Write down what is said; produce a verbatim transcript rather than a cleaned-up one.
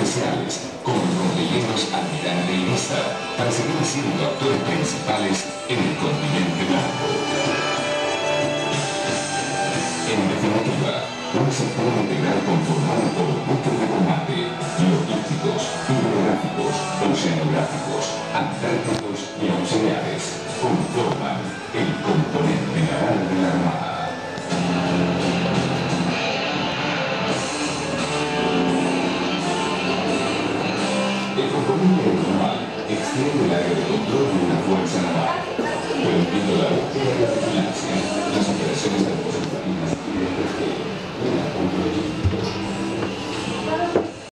especiales, como los rellenos Almirante y Niza, para seguir siendo actores principales en el continente blanco. En definitiva, un sector integral conformado por buques de combate, logísticos, hidrográficos, oceanográficos, antárticos y auxiliares, conforman el componente naval de la Armada. El componente naval extiende el área de control de una fuerza naval, permitiendo la búsqueda de la vigilancia,